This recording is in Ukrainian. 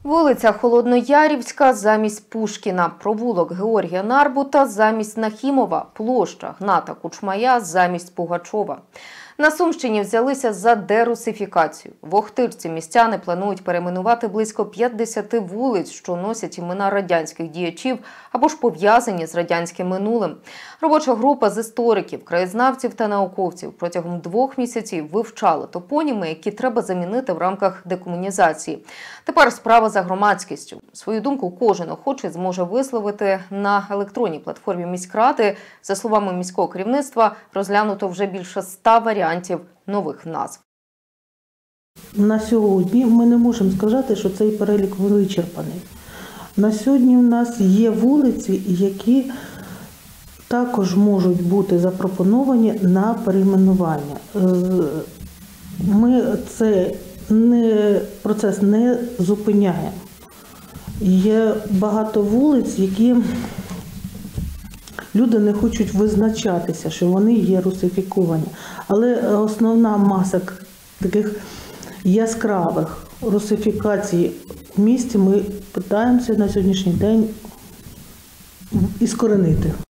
Вулиця Холодноярівська замість Пушкіна, провулок Георгія Нарбута замість Нахімова, площа Гната Кучмая замість Пугачова. На Сумщині взялися за дерусифікацію. В Охтирці містяни планують перейменувати близько 50 вулиць, що носять імена радянських діячів або ж пов'язані з радянським минулим. Робоча група з істориків, краєзнавців та науковців протягом 2 місяців вивчала топоніми, які треба замінити в рамках декомунізації. Тепер справа за громадськістю. Свою думку кожен охочий зможе висловити на електронній платформі міськради. За словами міського керівництва, розглянуто вже більше 100 варіантів нових назв. На сьогодні ми не можемо сказати, що цей перелік вичерпаний. На сьогодні в нас є вулиці, які також можуть бути запропоновані на перейменування. Ми цей процес не зупиняємо. Є багато вулиць, які люди не хочуть визначатися, що вони є русифіковані. Але основна маса таких яскравих русифікацій в місті ми намагаємося на сьогоднішній день іскоренити.